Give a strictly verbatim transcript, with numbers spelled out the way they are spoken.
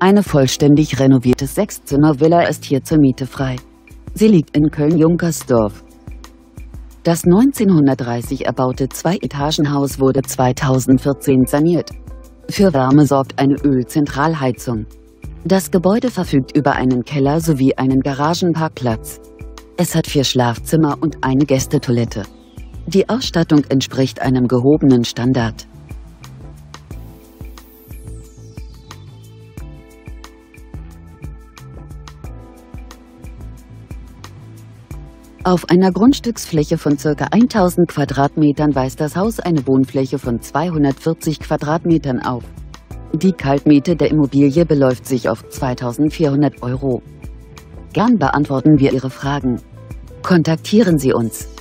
Eine vollständig renovierte Sechszimmer-Villa ist hier zur Miete frei. Sie liegt in Köln-Junkersdorf. Das neunzehnhundertdreißig erbaute Zwei-Etagen-Haus wurde zweitausendvierzehn saniert. Für Wärme sorgt eine Ölzentralheizung. Das Gebäude verfügt über einen Keller sowie einen Garagenparkplatz. Es hat vier Schlafzimmer und eine Gästetoilette. Die Ausstattung entspricht einem gehobenen Standard. Auf einer Grundstücksfläche von ca. tausend Quadratmetern weist das Haus eine Wohnfläche von zweihundertvierzig Quadratmetern auf. Die Kaltmiete der Immobilie beläuft sich auf zweitausendvierhundert Euro. Gern beantworten wir Ihre Fragen. Kontaktieren Sie uns.